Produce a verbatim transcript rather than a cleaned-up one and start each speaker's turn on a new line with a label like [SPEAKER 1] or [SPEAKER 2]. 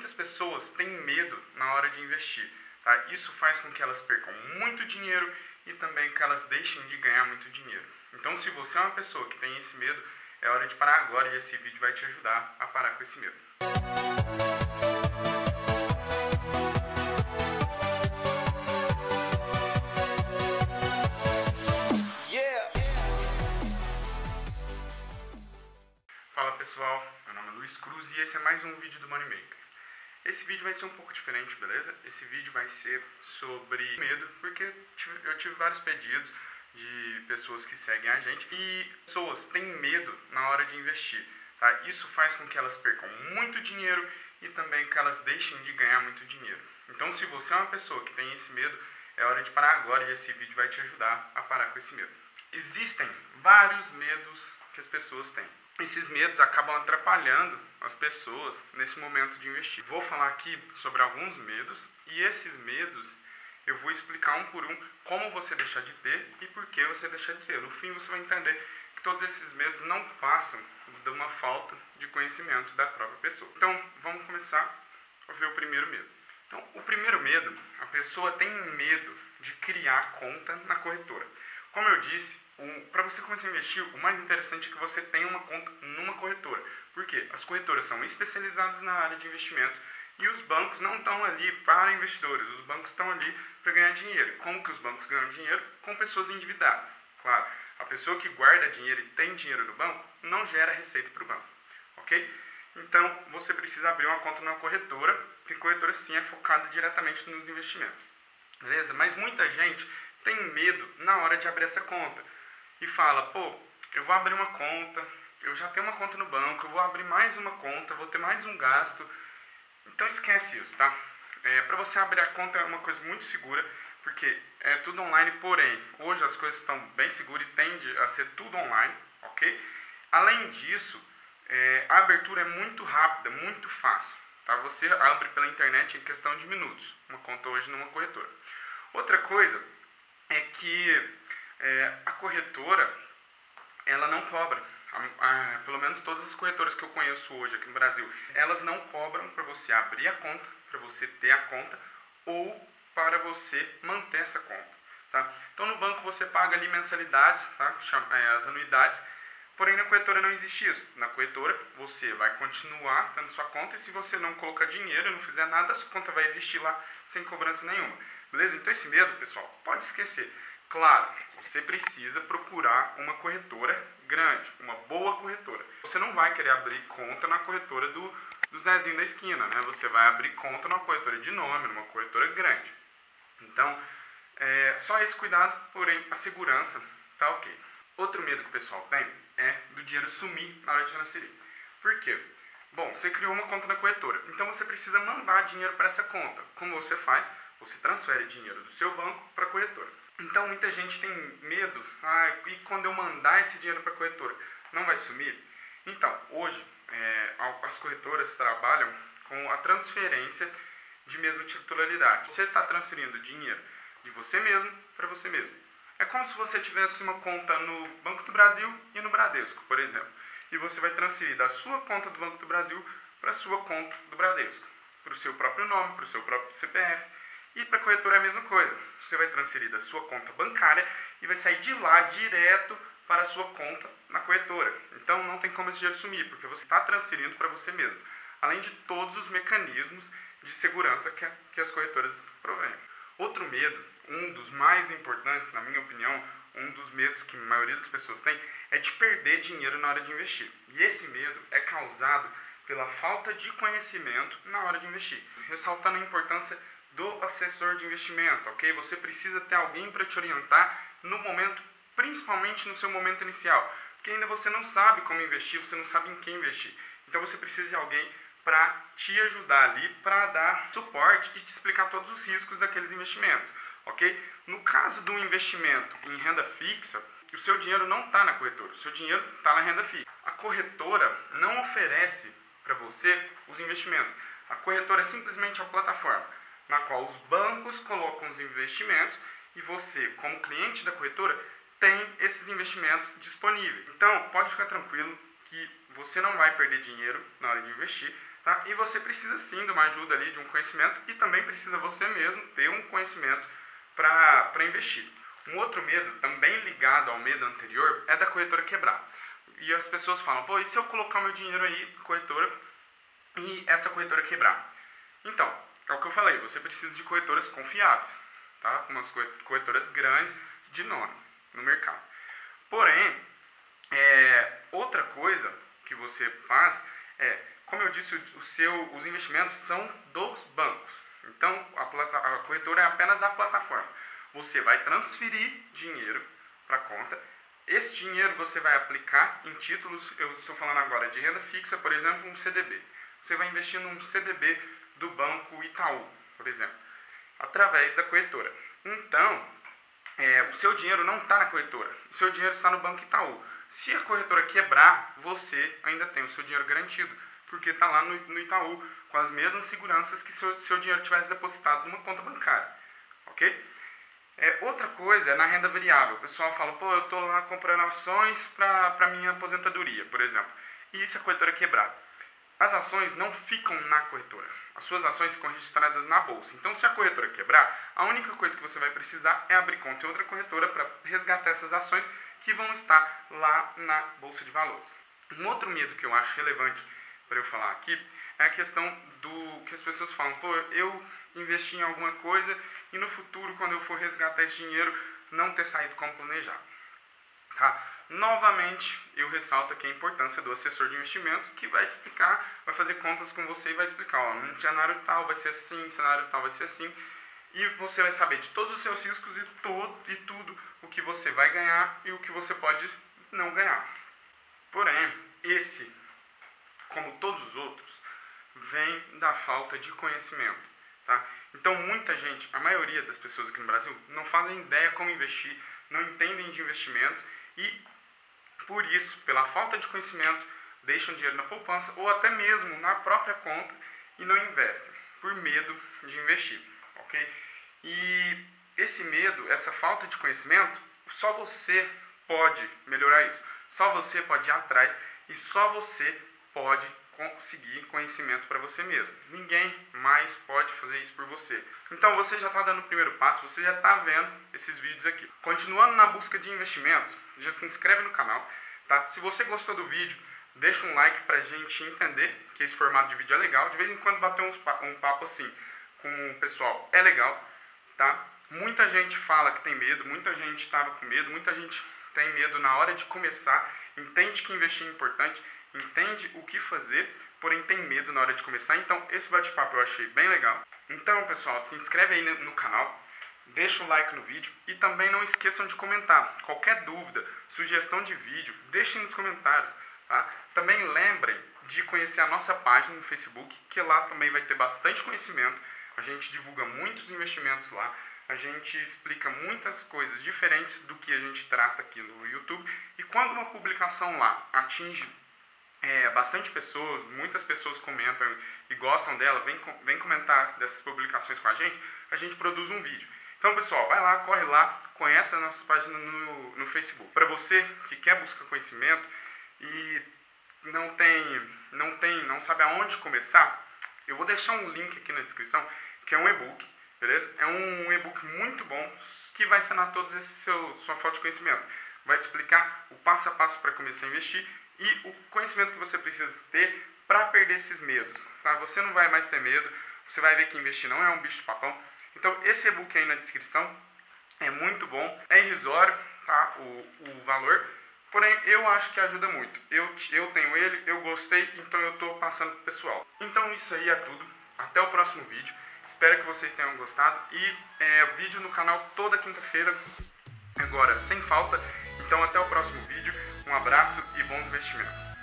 [SPEAKER 1] muitas pessoas têm medo na hora de investir, tá? Isso faz com que elas percam muito dinheiro e também que elas deixem de ganhar muito dinheiro. Então, se você é uma pessoa que tem esse medo, é hora de parar agora e esse vídeo vai te ajudar a parar com esse medo. Fala pessoal, meu nome é Luiz Cruz e esse é mais um vídeo do Money Maker. Esse vídeo vai ser um pouco diferente, beleza? Esse vídeo vai ser sobre medo, porque eu tive vários pedidos de pessoas que seguem a gente e pessoas têm medo na hora de investir, tá? Isso faz com que elas percam muito dinheiro e também que elas deixem de ganhar muito dinheiro. Então, se você é uma pessoa que tem esse medo, é hora de parar agora e esse vídeo vai te ajudar a parar com esse medo. Existem vários medos que as pessoas têm. Esses medos acabam atrapalhando as pessoas nesse momento de investir. Vou falar aqui sobre alguns medos e esses medos eu vou explicar um por um como você deixar de ter e por que você deixar de ter. No fim você vai entender que todos esses medos não passam de uma falta de conhecimento da própria pessoa. Então vamos começar a ver o primeiro medo. Então o primeiro medo, a pessoa tem medo de criar conta na corretora. Como eu disse, para você começar a investir, o mais interessante é que você tenha uma conta numa corretora. Por quê? As corretoras são especializadas na área de investimento e os bancos não estão ali para investidores, os bancos estão ali para ganhar dinheiro. Como que os bancos ganham dinheiro? Com pessoas endividadas. Claro, a pessoa que guarda dinheiro e tem dinheiro no banco não gera receita para o banco, ok? Então, você precisa abrir uma conta numa corretora, porque corretora sim é focada diretamente nos investimentos, beleza? Mas muita gente tem medo na hora de abrir essa conta e fala, pô, eu vou abrir uma conta, eu já tenho uma conta no banco, eu vou abrir mais uma conta, vou ter mais um gasto. Então esquece isso, tá? É, para você abrir a conta é uma coisa muito segura, porque é tudo online, porém, hoje as coisas estão bem seguras e tende a ser tudo online, ok? Além disso, é, a abertura é muito rápida, muito fácil, tá? Você abre pela internet em questão de minutos, uma conta hoje numa corretora. Outra coisa é que é, a corretora, ela não cobra. A, a, pelo menos todas as corretoras que eu conheço hoje aqui no Brasil, elas não cobram para você abrir a conta, para você ter a conta ou para você manter essa conta, tá? Então no banco você paga ali mensalidades, tá? As anuidades, porém na corretora não existe isso. Na corretora você vai continuar tendo sua conta e se você não colocar dinheiro, não fizer nada, a sua conta vai existir lá sem cobrança nenhuma, beleza? Então esse medo, pessoal, pode esquecer. Claro, você precisa procurar uma corretora grande, uma boa corretora. Você não vai querer abrir conta na corretora do, do Zezinho da esquina, né? Você vai abrir conta numa corretora de nome, numa corretora grande. Então, é, só esse cuidado, porém a segurança tá ok. Outro medo que o pessoal tem é do dinheiro sumir na hora de transferir. Por quê? Bom, você criou uma conta na corretora, então você precisa mandar dinheiro para essa conta. Como você faz? Você transfere dinheiro do seu banco para a corretora. Então muita gente tem medo, ah, e quando eu mandar esse dinheiro para a corretora, não vai sumir? Então, hoje é, as corretoras trabalham com a transferência de mesma titularidade. Você está transferindo dinheiro de você mesmo para você mesmo. É como se você tivesse uma conta no Banco do Brasil e no Bradesco, por exemplo. E você vai transferir da sua conta do Banco do Brasil para a sua conta do Bradesco, para o seu próprio nome, para o seu próprio C P F. E para a corretora é a mesma coisa. Você vai transferir da sua conta bancária e vai sair de lá direto para a sua conta na corretora. Então não tem como esse dinheiro sumir, porque você está transferindo para você mesmo. Além de todos os mecanismos de segurança que, a, que as corretoras provêm. Outro medo, um dos mais importantes, na minha opinião, um dos medos que a maioria das pessoas tem, é de perder dinheiro na hora de investir. E esse medo é causado pela falta de conhecimento na hora de investir. Ressaltando a importância do assessor de investimento, ok? Você precisa ter alguém para te orientar no momento, principalmente no seu momento inicial, porque ainda você não sabe como investir, você não sabe em quem investir. Então você precisa de alguém para te ajudar ali, para dar suporte e te explicar todos os riscos daqueles investimentos, ok? No caso do investimento em renda fixa, o seu dinheiro não está na corretora, o seu dinheiro está na renda fixa. A corretora não oferece para você os investimentos. A corretora é simplesmente a plataforma na qual os bancos colocam os investimentos e você, como cliente da corretora, tem esses investimentos disponíveis. Então, pode ficar tranquilo que você não vai perder dinheiro na hora de investir, tá? E você precisa sim de uma ajuda ali, de um conhecimento, e também precisa você mesmo ter um conhecimento para investir. Um outro medo, também ligado ao medo anterior, é da corretora quebrar. E as pessoas falam, pô, e se eu colocar meu dinheiro aí na corretora e essa corretora quebrar? Então, é o que eu falei, você precisa de corretoras confiáveis, tá? Umas corretoras grandes de nome no mercado. Porém, é, outra coisa que você faz é, como eu disse, o seu, os investimentos são dos bancos. Então, a, plata, a corretora é apenas a plataforma. Você vai transferir dinheiro para a conta. Esse dinheiro você vai aplicar em títulos, eu estou falando agora de renda fixa, por exemplo, um C D B. Você vai investir num C D B do Banco Itaú, por exemplo, através da corretora. Então, é, o seu dinheiro não está na corretora, o seu dinheiro está no Banco Itaú. Se a corretora quebrar, você ainda tem o seu dinheiro garantido, porque está lá no, no Itaú, com as mesmas seguranças que se seu, seu dinheiro tivesse depositado numa conta bancária, ok? É, outra coisa é na renda variável. O pessoal fala, pô, eu estou lá comprando ações para a minha aposentadoria, por exemplo. E se a corretora quebrar? As ações não ficam na corretora. As suas ações ficam registradas na bolsa. Então, se a corretora quebrar, a única coisa que você vai precisar é abrir conta em outra corretora para resgatar essas ações que vão estar lá na Bolsa de Valores. Um outro medo que eu acho relevante para eu falar aqui é a questão do que as pessoas falam, pô, eu investi em alguma coisa e no futuro, quando eu for resgatar esse dinheiro, não ter saído como planejado. Tá? Novamente, eu ressalto aqui a importância do assessor de investimentos, que vai te explicar, vai fazer contas com você e vai explicar, ó, num cenário tal vai ser assim, cenário tal vai ser assim, e você vai saber de todos os seus riscos e, todo, e tudo o que você vai ganhar e o que você pode não ganhar. Porém, esse, como todos os outros, vem da falta de conhecimento. Tá? Então, muita gente, a maioria das pessoas aqui no Brasil, não fazem ideia como investir, não entendem de investimentos e, por isso, pela falta de conhecimento, deixam dinheiro na poupança ou até mesmo na própria conta e não investem, por medo de investir. Ok? E esse medo, essa falta de conhecimento, só você pode melhorar isso. Só você pode ir atrás e só você pode conseguir conhecimento para você mesmo. Ninguém mais pode fazer isso por você. Então você já está dando o primeiro passo, você já está vendo esses vídeos aqui. Continuando na busca de investimentos, já se inscreve no canal, tá? Se você gostou do vídeo, deixa um like para a gente entender que esse formato de vídeo é legal. De vez em quando bater uns, um papo assim com o pessoal é legal, tá? Muita gente fala que tem medo, muita gente estava com medo, muita gente tem medo na hora de começar, entende que investir é importante, entende o que fazer, porém tem medo na hora de começar. Então esse bate-papo eu achei bem legal. Então, pessoal, se inscreve aí no canal, deixa um like no vídeo e também não esqueçam de comentar. Qualquer dúvida, sugestão de vídeo, deixem nos comentários. Tá? Também lembrem de conhecer a nossa página no Facebook, que lá também vai ter bastante conhecimento. A gente divulga muitos investimentos lá. A gente explica muitas coisas diferentes do que a gente trata aqui no YouTube. E quando uma publicação lá atinge é, bastante pessoas, muitas pessoas comentam e gostam dela, vem, vem comentar dessas publicações com a gente, a gente produz um vídeo. Então, pessoal, vai lá, corre lá, conhece a nossa página no, no Facebook. Para você que quer buscar conhecimento e não tem, não tem, não sabe aonde começar, eu vou deixar um link aqui na descrição, que é um e-book, beleza? É um e-book muito bom, que vai sanar todos esse seu sua falta de conhecimento. Vai te explicar o passo a passo para começar a investir e o conhecimento que você precisa ter para perder esses medos, tá? Você não vai mais ter medo, você vai ver que investir não é um bicho de papão. Então, esse e-book aí na descrição é muito bom, é irrisório, tá? O, o valor, porém eu acho que ajuda muito. Eu, eu tenho ele, eu gostei, então eu estou passando pro pessoal. Então isso aí é tudo, até o próximo vídeo. Espero que vocês tenham gostado e é, vídeo no canal toda quinta-feira, agora sem falta. Então até o próximo vídeo, um abraço e bons investimentos.